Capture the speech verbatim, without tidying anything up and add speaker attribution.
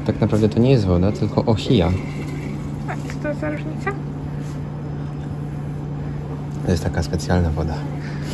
Speaker 1: Tak naprawdę to nie jest woda, tylko ochija.
Speaker 2: A co to za różnica?
Speaker 1: To jest taka specjalna woda.